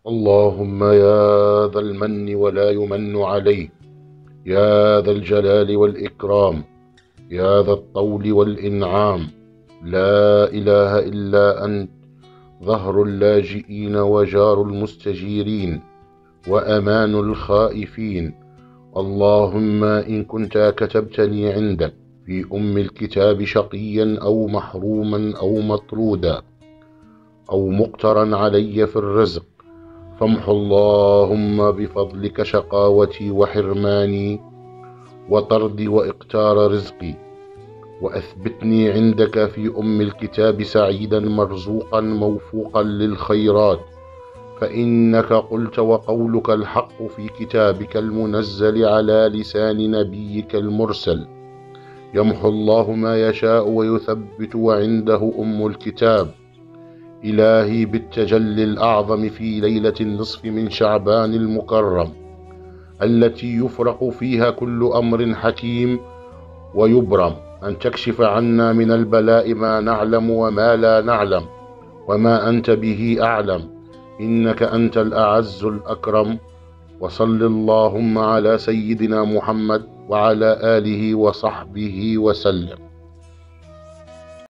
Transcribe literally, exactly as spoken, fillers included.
اللهم يا ذا المن ولا يمن عليه، يا ذا الجلال والإكرام، يا ذا الطول والإنعام، لا إله إلا أنت، ظهر اللاجئين وجار المستجيرين وأمان الخائفين. اللهم إن كنت كتبتني عندك في أم الكتاب شقيا أو محروما أو مطرودا أو مقترا علي في الرزق، فامح اللهم بفضلك شقاوتي وحرماني وطردي وإقتار رزقي، وأثبتني عندك في أم الكتاب سعيدا مرزوقا موفوقا للخيرات، فإنك قلت وقولك الحق في كتابك المنزل على لسان نبيك المرسل: يمحو الله ما يشاء ويثبت وعنده أم الكتاب. إلهي بالتجلي الأعظم في ليلة النصف من شعبان المكرم، التي يفرق فيها كل أمر حكيم ويبرم، أن تكشف عنا من البلاء ما نعلم وما لا نعلم، وما أنت به أعلم، إنك أنت الأعز الأكرم. وصل اللهم على سيدنا محمد وعلى آله وصحبه وسلم.